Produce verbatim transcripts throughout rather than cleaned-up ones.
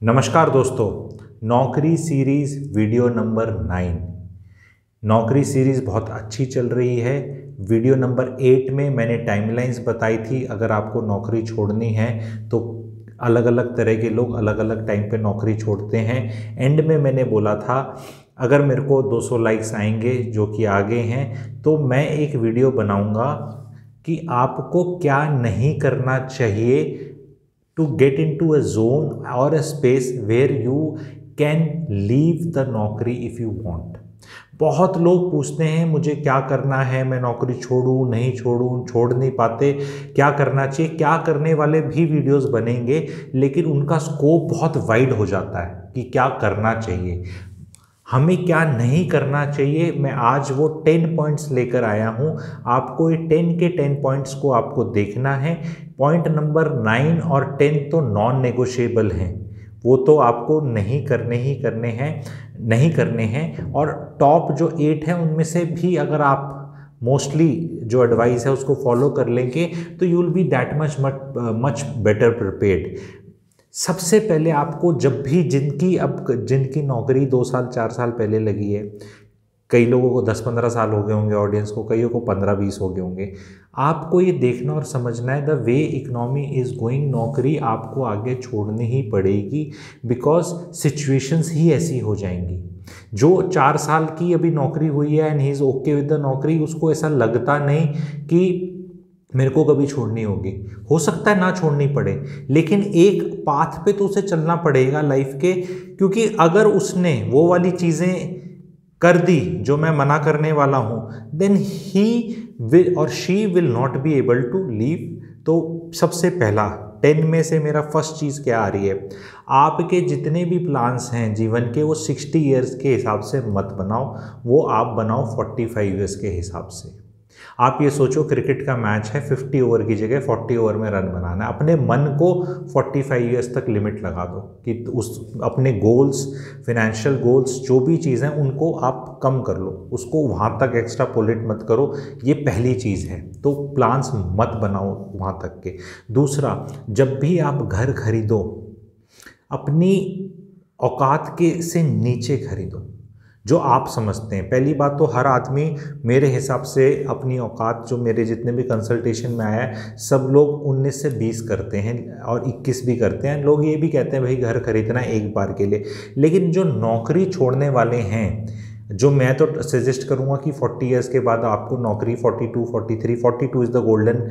नमस्कार दोस्तों, नौकरी सीरीज़ वीडियो नंबर नाइन। नौकरी सीरीज़ बहुत अच्छी चल रही है। वीडियो नंबर एट में मैंने टाइमलाइंस बताई थी, अगर आपको नौकरी छोड़नी है तो अलग अलग तरह के लोग अलग अलग टाइम पे नौकरी छोड़ते हैं। एंड में मैंने बोला था अगर मेरे को दो सौ लाइक्स आएंगे, जो कि आगे हैं, तो मैं एक वीडियो बनाऊंगा कि आपको क्या नहीं करना चाहिए to get into a zone or a space where you can leave the नौकरी if you want। बहुत लोग पूछते हैं मुझे क्या करना है, मैं नौकरी छोड़ूं नहीं छोड़ूं, छोड़ नहीं पाते, क्या करना चाहिए। क्या करने वाले भी वीडियोस बनेंगे, लेकिन उनका स्कोप बहुत वाइड हो जाता है कि क्या करना चाहिए, हमें क्या नहीं करना चाहिए। मैं आज वो टेन पॉइंट्स लेकर आया हूँ। आपको ये टेन के टेन पॉइंट्स को आपको देखना है। पॉइंट नंबर नाइन और टेन तो नॉन नेगोशिएबल हैं, वो तो आपको नहीं करने ही करने हैं, नहीं करने हैं। और टॉप जो एट हैं उनमें से भी अगर आप मोस्टली जो एडवाइस है उसको फॉलो कर लेंगे तो you will be that much much better prepared. सबसे पहले आपको जब भी जिनकी अब जिनकी नौकरी दो साल चार साल पहले लगी है, कई लोगों को दस पंद्रह साल हो गए होंगे, ऑडियंस को कईयों को पंद्रह बीस हो गए होंगे, आपको ये देखना और समझना है the way economy is going, नौकरी आपको आगे छोड़नी ही पड़ेगी, बिकॉज सिचुएशंस ही ऐसी हो जाएंगी। जो चार साल की अभी नौकरी हुई है and he is okay with the नौकरी, उसको ऐसा लगता नहीं कि मेरे को कभी छोड़नी होगी। हो सकता है ना छोड़नी पड़े, लेकिन एक पाथ पे तो उसे चलना पड़ेगा लाइफ के, क्योंकि अगर उसने वो वाली चीज़ें कर दी जो मैं मना करने वाला हूँ, देन ही विल और she will not be able to leave. तो सबसे पहला टेन में से मेरा फर्स्ट चीज़ क्या आ रही है, आपके जितने भी प्लान्स हैं जीवन के, वो सिक्सटी ईयर्स के हिसाब से मत बनाओ, वो आप बनाओ फोर्टी फाइव ईयर्स के हिसाब से। आप ये सोचो क्रिकेट का मैच है, फिफ्टी ओवर की जगह फोर्टी ओवर में रन बनाना है, अपने मन को फोर्टी फाइव ईयर्स तक लिमिट लगा दो कि उस अपने गोल्स, फिनेंशियल गोल्स, जो भी चीज़ें उनको आप कम कर लो, उसको वहाँ तक एक्स्ट्रा पोलेट मत करो। ये पहली चीज़ है, तो प्लान्स मत बनाओ वहाँ तक के। दूसरा, जब भी आप घर खरीदो अपनी औकात के से नीचे खरीदो, जो आप समझते हैं। पहली बात तो हर आदमी मेरे हिसाब से अपनी औकात, जो मेरे जितने भी कंसल्टेशन में आया है, सब लोग उन्नीस से बीस करते हैं और इक्कीस भी करते हैं। लोग ये भी कहते हैं भाई घर खरीदना है एक बार के लिए, लेकिन जो नौकरी छोड़ने वाले हैं, जो मैं तो सजेस्ट करूंगा कि फोर्टी इयर्स के बाद आपको नौकरी forty two, forty three, forty two is the golden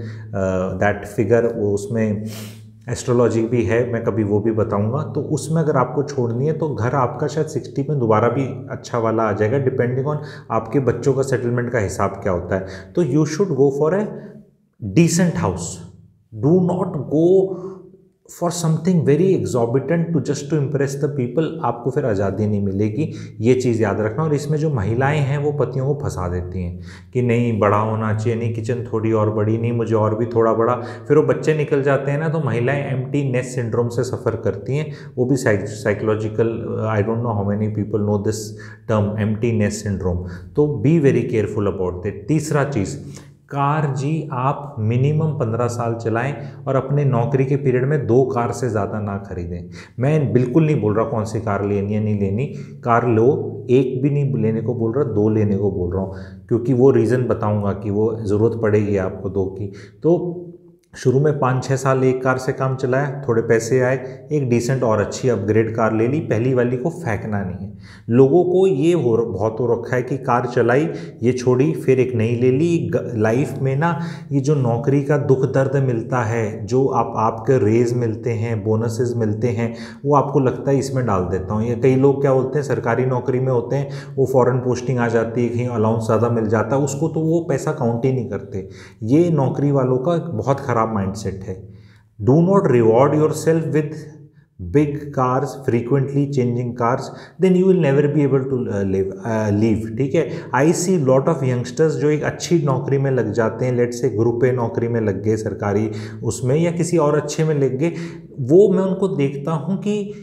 that figure, वो उसमें एस्ट्रोलॉजी भी है, मैं कभी वो भी बताऊंगा। तो उसमें अगर आपको छोड़नी है तो घर आपका शायद सिक्सटी में दोबारा भी अच्छा वाला आ जाएगा, डिपेंडिंग ऑन आपके बच्चों का सेटलमेंट का हिसाब क्या होता है। तो you should go for a decent house, do not go for something very exorbitant to just to impress the people. आपको फिर आज़ादी नहीं मिलेगी, ये चीज़ याद रखना। और इसमें जो महिलाएं हैं वो पतियों को फंसा देती हैं कि नहीं बड़ा होना चाहिए, नहीं किचन थोड़ी और बड़ी, नहीं मुझे और भी थोड़ा बड़ा। फिर वो बच्चे निकल जाते हैं ना, तो महिलाएं एम्प्टी नेस्ट सिंड्रोम से सफ़र करती हैं। वो भी psychological, I don't know how many people know this term, empty nest syndrome. तो be very careful about that. तीसरा चीज़, कार जी आप मिनिमम पंद्रह साल चलाएं और अपने नौकरी के पीरियड में दो कार से ज़्यादा ना खरीदें। मैं बिल्कुल नहीं बोल रहा कौन सी कार लेनी है नहीं लेनी, कार लो, एक भी नहीं लेने को बोल रहा, दो लेने को बोल रहा हूँ, क्योंकि वो रीज़न बताऊँगा कि वो ज़रूरत पड़ेगी आपको दो की। तो शुरू में पाँच छः साल एक कार से काम चलाया, थोड़े पैसे आए, एक डिसेंट और अच्छी अपग्रेड कार ले ली, पहली वाली को फेंकना नहीं है। लोगों को ये हो बहुत हो रखा है कि कार चलाई, ये छोड़ी, फिर एक नई ले ली। लाइफ में ना ये जो नौकरी का दुख दर्द मिलता है, जो आप आपके रेज मिलते हैं, बोनसेस मिलते हैं, वो आपको लगता है इसमें डाल देता हूँ। ये कई लोग क्या बोलते हैं, सरकारी नौकरी में होते हैं, वो फॉरेन पोस्टिंग आ जाती है, कहीं अलाउंस ज़्यादा मिल जाता है, उसको तो वो पैसा काउंट ही नहीं करते। ये नौकरी वालों का बहुत खराब माइंडसेट है। Do not reward yourself with big cars, frequently changing cars, then you will never be able to live leave. ठीक है, I see lot of youngsters जो एक अच्छी नौकरी में लग जाते हैं, लेट से ग्रुप ए नौकरी में लग गए सरकारी उसमें, या किसी और अच्छे में लग गए, वो मैं उनको देखता हूँ कि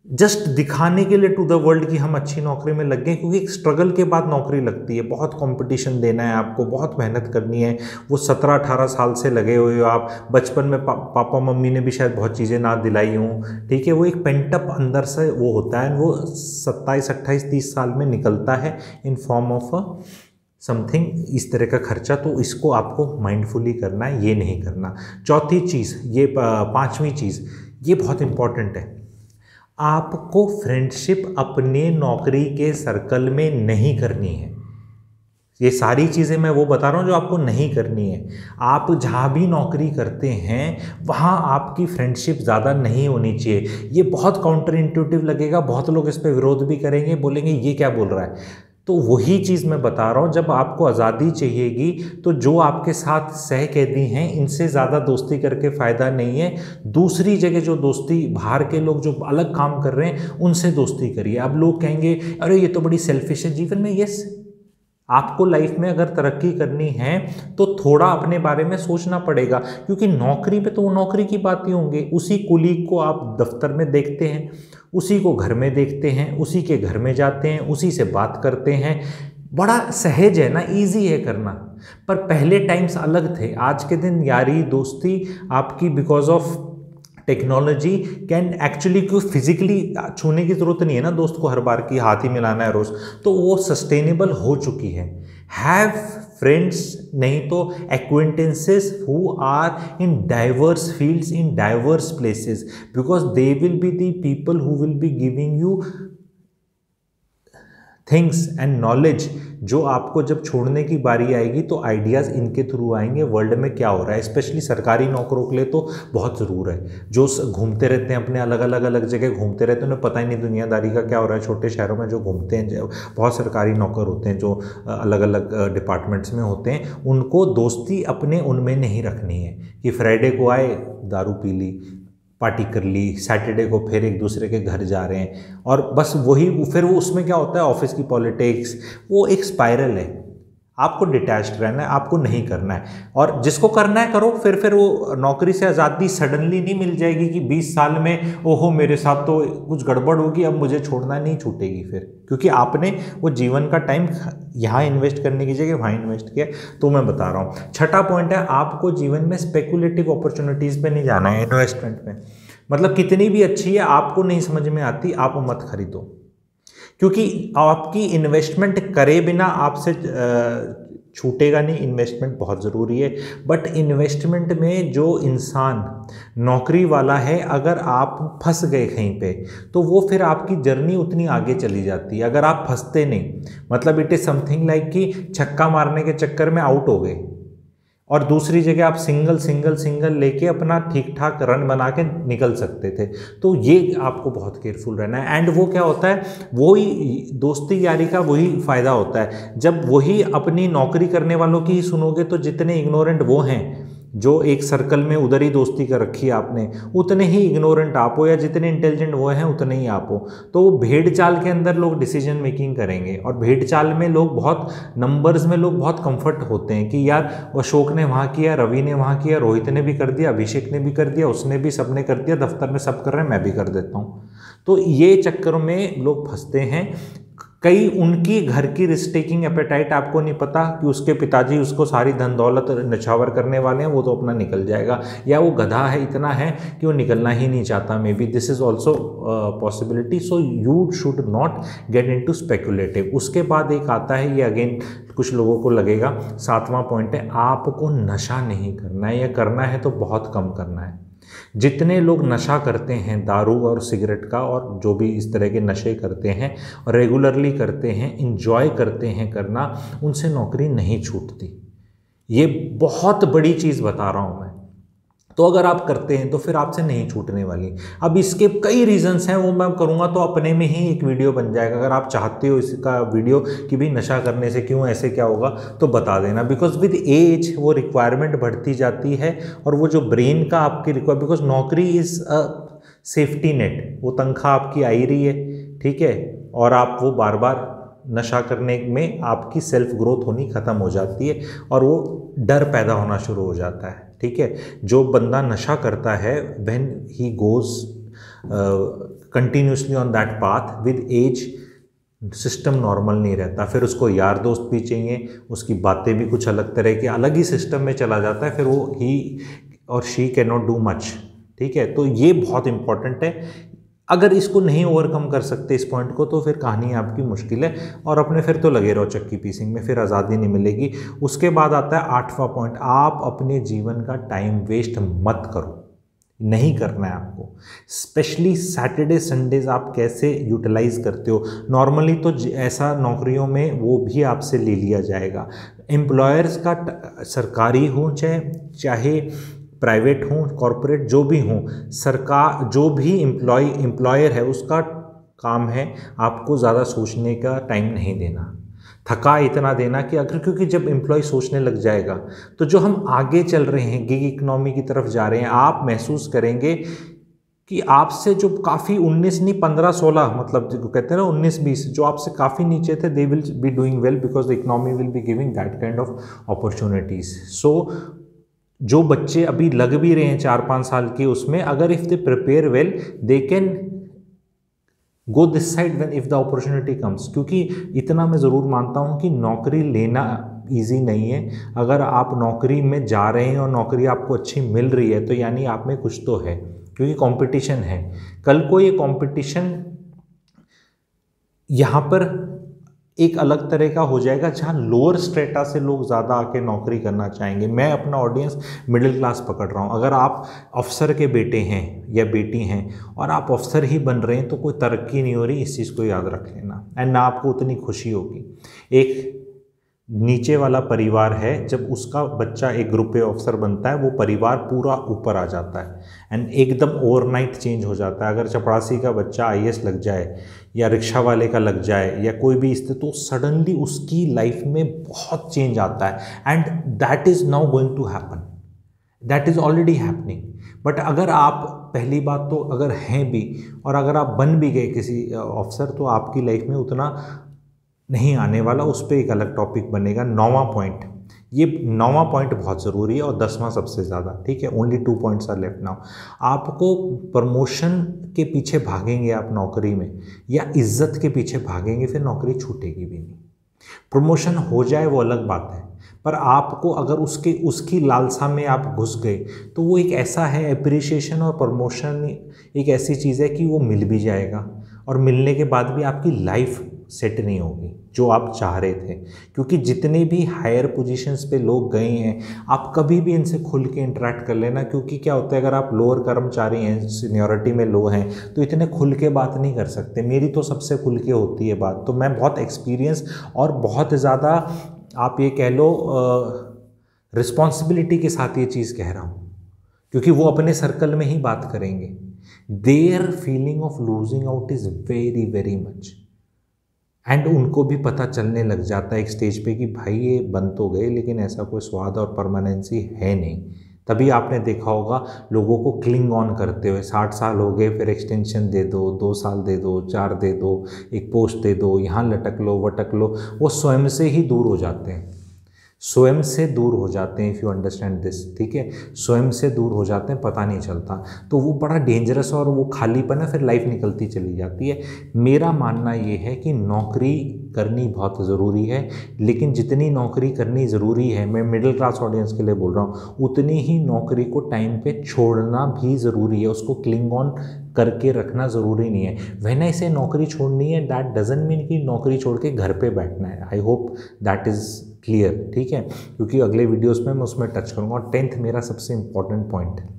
जस्ट दिखाने के लिए टू द वर्ल्ड कि हम अच्छी नौकरी में लग गए, क्योंकि स्ट्रगल के बाद नौकरी लगती है। बहुत कंपटीशन देना है आपको, बहुत मेहनत करनी है। वो सत्रह अठारह साल से लगे हुए हो आप, बचपन में पा, पापा मम्मी ने भी शायद बहुत चीज़ें ना दिलाई हों, ठीक है। वो एक पेंटअप अंदर से वो होता है, वो सत्ताईस अट्ठाईस तीस साल में निकलता है इन फॉर्म ऑफ समथिंग इस तरह का खर्चा। तो इसको आपको माइंडफुली करना है, ये नहीं करना। चौथी चीज़, ये पांचवी चीज़, ये बहुत इंपॉर्टेंट है। आपको फ्रेंडशिप अपने नौकरी के सर्कल में नहीं करनी है। ये सारी चीज़ें मैं वो बता रहा हूँ जो आपको नहीं करनी है। आप जहाँ भी नौकरी करते हैं वहाँ आपकी फ्रेंडशिप ज़्यादा नहीं होनी चाहिए। ये बहुत काउंटर इंट्यूटिव लगेगा, बहुत लोग इस पर विरोध भी करेंगे, बोलेंगे ये क्या बोल रहा है। तो वही चीज़ मैं बता रहा हूँ, जब आपको आज़ादी चाहिएगी तो जो आपके साथ सहकैदी हैं इनसे ज़्यादा दोस्ती करके फ़ायदा नहीं है। दूसरी जगह जो दोस्ती, बाहर के लोग जो अलग काम कर रहे हैं उनसे दोस्ती करिए। अब लोग कहेंगे अरे ये तो बड़ी सेल्फिश है जीवन में। यस, आपको लाइफ में अगर तरक्की करनी है तो थोड़ा अपने बारे में सोचना पड़ेगा, क्योंकि नौकरी पे तो वो नौकरी की बात ही होंगे। उसी कुलीग को आप दफ्तर में देखते हैं, उसी को घर में देखते हैं, उसी के घर में जाते हैं, उसी से बात करते हैं। बड़ा सहज है ना, इजी है करना। पर पहले टाइम्स अलग थे। आज के दिन यारी दोस्ती आपकी because of technology can actually, क्यों फिजिकली छूने की ज़रूरत नहीं है ना दोस्त को हर बार की, हाथ ही मिलाना है रोज़, तो वो सस्टेनेबल हो चुकी है। हैव फ्रेंड्स, नहीं तो acquaintances who are in diverse fields, in diverse places, because they will be the people who will be giving you things and knowledge, जो आपको जब छोड़ने की बारी आएगी तो आइडियाज़ इनके थ्रू आएंगे वर्ल्ड में क्या हो रहा है। स्पेशली सरकारी नौकरों के लिए तो बहुत ज़रूर है, जो घूमते रहते हैं अपने अलग अलग अलग जगह घूमते रहते हैं, उन्हें पता ही नहीं दुनियादारी का क्या हो रहा है। छोटे शहरों में जो घूमते हैं, जो बहुत सरकारी नौकर होते हैं जो अलग अलग डिपार्टमेंट्स में होते हैं, उनको दोस्ती अपने उनमें नहीं रखनी है कि फ्राइडे को आए दारू पी ली, पार्टी कर ली, सैटरडे को फिर एक दूसरे के घर जा रहे हैं, और बस वही फिर वो उसमें क्या होता है ऑफिस की पॉलिटिक्स, वो एक स्पाइरल है। आपको डिटैच्ड रहना है, आपको नहीं करना है। और जिसको करना है करो, फिर फिर वो नौकरी से आज़ादी सडनली नहीं मिल जाएगी कि बीस साल में ओहो मेरे साथ तो कुछ गड़बड़ होगी, अब मुझे छोड़ना नहीं छूटेगी फिर, क्योंकि आपने वो जीवन का टाइम यहाँ इन्वेस्ट करने की जगह वहाँ इन्वेस्ट किया। तो मैं बता रहा हूँ, छठा पॉइंट है, आपको जीवन में स्पेकुलेटिव अपॉर्चुनिटीज़ पे नहीं जाना है, इन्वेस्टमेंट में। मतलब कितनी भी अच्छी है, आपको नहीं समझ में आती, आप मत खरीदो, क्योंकि आपकी इन्वेस्टमेंट करे बिना आपसे छूटेगा नहीं। इन्वेस्टमेंट बहुत ज़रूरी है, बट इन्वेस्टमेंट में जो इंसान नौकरी वाला है, अगर आप फंस गए कहीं पे तो वो फिर आपकी जर्नी उतनी आगे चली जाती है। अगर आप फंसते नहीं, मतलब इट इज़ समथिंग लाइक कि छक्का मारने के चक्कर में आउट हो गए और दूसरी जगह आप सिंगल सिंगल सिंगल लेके अपना ठीक ठाक रन बना के निकल सकते थे। तो ये आपको बहुत केयरफुल रहना है। एंड वो क्या होता है, वही दोस्ती यारी का वही फ़ायदा होता है, जब वही अपनी नौकरी करने वालों की ही सुनोगे तो जितने इग्नोरेंट वो हैं, जो एक सर्कल में उधर ही दोस्ती कर रखी है आपने, उतने ही इग्नोरेंट आप हो, या जितने इंटेलिजेंट वो हैं उतने ही आप हो। तो वो भेड़ चाल के अंदर लोग डिसीजन मेकिंग करेंगे, और भेड़ चाल में लोग बहुत नंबर्स में लोग बहुत कंफर्ट होते हैं कि यार अशोक ने वहाँ किया, रवि ने वहाँ किया, रोहित ने भी कर दिया, अभिषेक ने भी कर दिया, उसने भी, सबने कर दिया, दफ्तर में सब कर रहे हैं, मैं भी कर देता हूँ। तो ये चक्कर में लोग फंसते हैं। कई उनकी घर की रिस्क टेकिंग एपेटाइट आपको नहीं पता कि उसके पिताजी उसको सारी धन दौलत निछावर करने वाले हैं, वो तो अपना निकल जाएगा, या वो गधा है, इतना है कि वो निकलना ही नहीं चाहता। Maybe this is also possibility. So you should not get into speculative. उसके बाद एक आता है, ये अगेन कुछ लोगों को लगेगा, सातवां पॉइंट है, आपको नशा नहीं करना है, या करना है तो बहुत कम करना है। जितने लोग नशा करते हैं दारू और सिगरेट का, और जो भी इस तरह के नशे करते हैं और रेगुलरली करते हैं, इंजॉय करते हैं करना, उनसे नौकरी नहीं छूटती। ये बहुत बड़ी चीज़ बता रहा हूँ मैं। तो अगर आप करते हैं तो फिर आपसे नहीं छूटने वाली। अब इसके कई रीजंस हैं, वो मैं करूँगा तो अपने में ही एक वीडियो बन जाएगा। अगर आप चाहते हो इसका वीडियो कि भी नशा करने से क्यों, ऐसे क्या होगा, तो बता देना। बिकॉज विद एज वो रिक्वायरमेंट बढ़ती जाती है, और वो जो ब्रेन का आपकी रिक्वायर, बिकॉज नौकरी इज़ अ सेफ्टी नेट, वो तनख्वाह आपकी आ ही रही है, ठीक है, और आप वो बार बार नशा करने में आपकी सेल्फ ग्रोथ होनी ख़त्म हो जाती है, और वो डर पैदा होना शुरू हो जाता है, ठीक है। जो बंदा नशा करता है, when he goes continuously on that path, with age system normal नहीं रहता, फिर उसको यार दोस्त भी चाहिए, उसकी बातें भी कुछ अलग तरह के, अलग ही सिस्टम में चला जाता है, फिर वो ही और she can not do much. ठीक है, तो ये बहुत इंपॉर्टेंट है। अगर इसको नहीं ओवरकम कर सकते इस पॉइंट को, तो फिर कहानी आपकी मुश्किल है और अपने फिर तो लगे रहो चक्की पीसिंग में, फिर आज़ादी नहीं मिलेगी। उसके बाद आता है आठवां पॉइंट, आप अपने जीवन का टाइम वेस्ट मत करो, नहीं करना है आपको। स्पेशली सैटरडे संडेज आप कैसे यूटिलाइज करते हो? नॉर्मली तो ऐसा नौकरियों में वो भी आपसे ले लिया जाएगा। एम्प्लॉयर्स का, सरकारी हो चाहे चाहे प्राइवेट हो, कॉरपोरेट, जो भी हो, सरकार जो भी एम्प्लॉय एम्प्लॉयर है उसका काम है आपको ज़्यादा सोचने का टाइम नहीं देना, थका इतना देना कि अगर, क्योंकि जब एम्प्लॉय सोचने लग जाएगा तो जो हम आगे चल रहे हैं, गिग इकोनॉमी की तरफ जा रहे हैं, आप महसूस करेंगे कि आपसे जो काफ़ी उन्नीस नहीं पंद्रह सोलह, मतलब जो कहते हैं ना उन्नीस बीस, जो आपसे काफ़ी नीचे थे, they will be doing well because the economy will be giving that kind of opportunities. So जो बच्चे अभी लग भी रहे हैं चार पाँच साल के, उसमें अगर if they prepare well they can go this side when if the opportunity comes. क्योंकि इतना मैं ज़रूर मानता हूँ कि नौकरी लेना इजी नहीं है। अगर आप नौकरी में जा रहे हैं और नौकरी आपको अच्छी मिल रही है तो यानी आप में कुछ तो है, क्योंकि कंपटीशन है। कल को ये कंपटीशन यहाँ पर एक अलग तरह का हो जाएगा जहाँ लोअर स्ट्रेटा से लोग ज़्यादा आके नौकरी करना चाहेंगे। मैं अपना ऑडियंस मिडिल क्लास पकड़ रहा हूँ। अगर आप अफसर के बेटे हैं या बेटी हैं और आप अफसर ही बन रहे हैं तो कोई तरक्की नहीं हो रही, इस चीज़ को याद रख लेना। एंड ना आपको उतनी खुशी होगी। एक नीचे वाला परिवार है, जब उसका बच्चा एक ग्रुप पे अफसर बनता है वो परिवार पूरा ऊपर आ जाता है एंड एकदम ओवरनाइट चेंज हो जाता है। अगर चपरासी का बच्चा आई ए एस लग जाए या रिक्शा वाले का लग जाए या कोई भी इससे, तो सडनली उसकी लाइफ में बहुत चेंज आता है and that is now going to happen, that is already happening. But अगर आप, पहली बात तो अगर हैं भी और अगर आप बन भी गए किसी अफसर, तो आपकी लाइफ में उतना नहीं आने वाला, उस पर एक अलग टॉपिक बनेगा। नौवां पॉइंट, ये नौवां पॉइंट बहुत ज़रूरी है और दसवां सबसे ज़्यादा। ठीक है, only two points are left now. आपको प्रमोशन के पीछे भागेंगे आप नौकरी में या इज्जत के पीछे भागेंगे, फिर नौकरी छूटेगी भी नहीं। प्रमोशन हो जाए वो अलग बात है, पर आपको अगर उसके उसकी लालसा में आप घुस गए तो वो एक ऐसा है, एप्रिसिएशन और प्रमोशन एक ऐसी चीज़ है कि वो मिल भी जाएगा और मिलने के बाद भी आपकी लाइफ सेट नहीं होगी जो आप चाह रहे थे। क्योंकि जितने भी हायर पोजीशंस पे लोग गए हैं, आप कभी भी इनसे खुल के इंटरेक्ट कर लेना। क्योंकि क्या होता है, अगर आप लोअर कर्मचारी हैं, सीनियरिटी में लो हैं, तो इतने खुल के बात नहीं कर सकते। मेरी तो सबसे खुल के होती है बात, तो मैं बहुत एक्सपीरियंस और बहुत ज़्यादा, आप ये कह लो, रिस्पॉन्सिबिलिटी के साथ ये चीज़ कह रहा हूँ, क्योंकि वो अपने सर्कल में ही बात करेंगे। Their feeling of losing out is very very much and उनको भी पता चलने लग जाता है एक स्टेज पे कि भाई ये बन तो गए लेकिन ऐसा कोई स्वाद और परमानेंसी है नहीं। तभी आपने देखा होगा लोगों को क्लिंग ऑन करते हुए, साठ साल हो गए फिर एक्सटेंशन दे दो, दो साल दे दो, चार दे दो, एक पोस्ट दे दो, यहाँ लटक लो वटक लो। वो स्वयं से ही दूर हो जाते हैं, स्वयं से दूर हो जाते हैं। इफ़ यू अंडरस्टैंड दिस, ठीक है, स्वयं से दूर हो जाते हैं, पता नहीं चलता। तो वो बड़ा डेंजरस और वो खालीपन है, फिर लाइफ निकलती चली जाती है। मेरा मानना ये है कि नौकरी करनी बहुत ज़रूरी है, लेकिन जितनी नौकरी करनी ज़रूरी है, मैं मिडिल क्लास ऑडियंस के लिए बोल रहा हूँ, उतनी ही नौकरी को टाइम पे छोड़ना भी ज़रूरी है। उसको क्लिंग ऑन करके रखना ज़रूरी नहीं है। व्हेन आई से नौकरी छोड़नी है, दैट डजंट मीन कि नौकरी छोड़ के घर पे बैठना है। I hope that is clear, ठीक है, क्योंकि अगले वीडियोस में मैं उसमें टच करूँगा। और टेंथ मेरा सबसे इम्पॉर्टेंट पॉइंट है,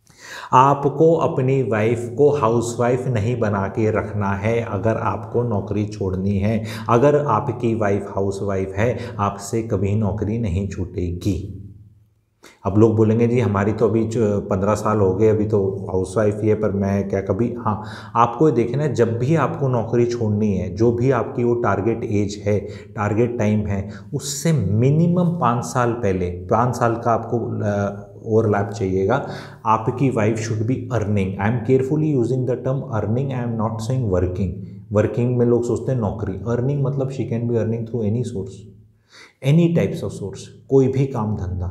आपको अपनी वाइफ को हाउसवाइफ नहीं बना के रखना है अगर आपको नौकरी छोड़नी है। अगर आपकी वाइफ हाउसवाइफ है, आपसे कभी नौकरी नहीं छूटेगी। अब लोग बोलेंगे जी हमारी तो अभी पंद्रह साल हो गए, अभी तो हाउसवाइफ ही है, पर मैं क्या कभी, हाँ, आपको ये देखना है, जब भी आपको नौकरी छोड़नी है, जो भी आपकी वो टारगेट एज है, टारगेट टाइम है, उससे मिनिमम पाँच साल पहले, पाँच साल का आपको ओवरलैप चाहिएगा। आपकी wife should be earning. I am carefully using the term earning, I am not saying working. Working में लोग सोचते हैं नौकरी, अर्निंग मतलब she can be earning through any source, any types of source, कोई भी काम धंधा।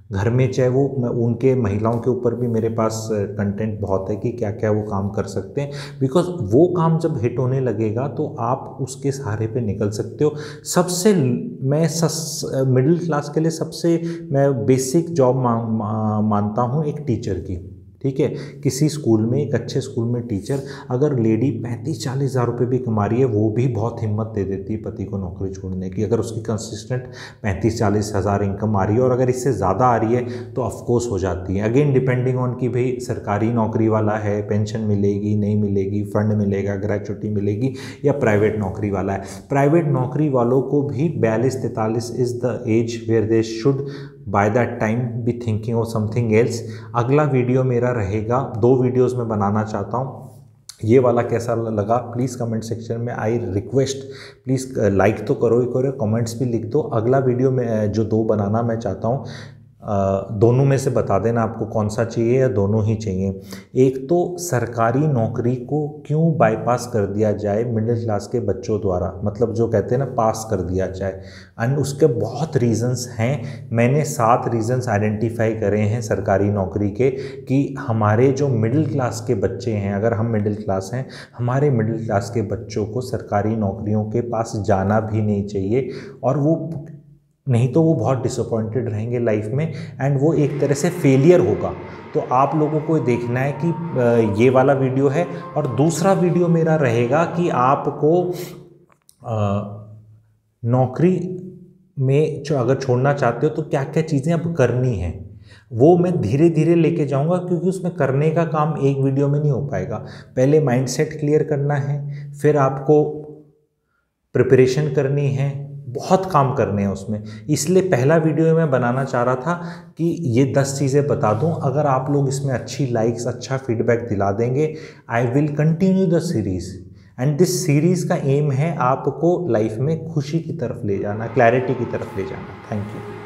घर में, चाहे वो उनके महिलाओं के ऊपर भी मेरे पास कंटेंट बहुत है कि क्या क्या वो काम कर सकते हैं, बिकॉज वो काम जब हिट होने लगेगा तो आप उसके सहारे पे निकल सकते हो। सबसे मैं मिडिल क्लास के लिए सबसे मैं बेसिक जॉब मा, मा, मानता हूँ एक टीचर की, ठीक है। किसी स्कूल में, एक अच्छे स्कूल में टीचर, अगर लेडी पैंतीस चालीस हज़ार रुपये भी कमा रही है, वो भी बहुत हिम्मत दे देती है पति को नौकरी छोड़ने की, अगर उसकी कंसिस्टेंट पैंतीस चालीस हज़ार इनकम आ रही है। और अगर इससे ज़्यादा आ रही है तो ऑफकोर्स हो जाती है। अगेन डिपेंडिंग ऑन कि भाई सरकारी नौकरी वाला है, पेंशन मिलेगी नहीं मिलेगी, फंड मिलेगा, ग्रेचुटी मिलेगी, या प्राइवेट नौकरी वाला है। प्राइवेट नौकरी वालों को भी बयालीस तैंतालीस is the age where they should by that time be thinking of something else. अगला वीडियो मेरा रहेगा, दो वीडियोस में बनाना चाहता हूँ। ये वाला कैसा लगा प्लीज़ कमेंट सेक्शन में, आई रिक्वेस्ट प्लीज़ लाइक तो करो ही करो, कमेंट्स भी लिख दो। अगला वीडियो में जो दो बनाना मैं चाहता हूँ, दोनों में से बता देना आपको कौन सा चाहिए, या दोनों ही चाहिए। एक तो सरकारी नौकरी को क्यों बाईपास कर दिया जाए मिडिल क्लास के बच्चों द्वारा, मतलब जो कहते हैं ना पास कर दिया जाए, एंड उसके बहुत रीजंस हैं। मैंने सात रीजंस आइडेंटिफाई करे हैं सरकारी नौकरी के, कि हमारे जो मिडिल क्लास के बच्चे हैं, अगर हम मिडिल क्लास हैं, हमारे मिडिल क्लास के बच्चों को सरकारी नौकरियों के पास जाना भी नहीं चाहिए, और वो नहीं तो वो बहुत डिसअपॉइंटेड रहेंगे लाइफ में, एंड वो एक तरह से फेलियर होगा। तो आप लोगों को देखना है कि ये वाला वीडियो है, और दूसरा वीडियो मेरा रहेगा कि आपको नौकरी में जो अगर छोड़ना चाहते हो तो क्या क्या चीज़ें अब करनी हैं, वो मैं धीरे धीरे लेके जाऊंगा, क्योंकि उसमें करने का काम एक वीडियो में नहीं हो पाएगा। पहले माइंडसेट क्लियर करना है, फिर आपको प्रिपरेशन करनी है, बहुत काम करने हैं उसमें। इसलिए पहला वीडियो मैं बनाना चाह रहा था कि ये दस चीज़ें बता दूं। अगर आप लोग इसमें अच्छी लाइक्स, अच्छा फीडबैक दिला देंगे, I will continue the series, and this series का एम है आपको लाइफ में खुशी की तरफ ले जाना, क्लैरिटी की तरफ ले जाना। Thank you.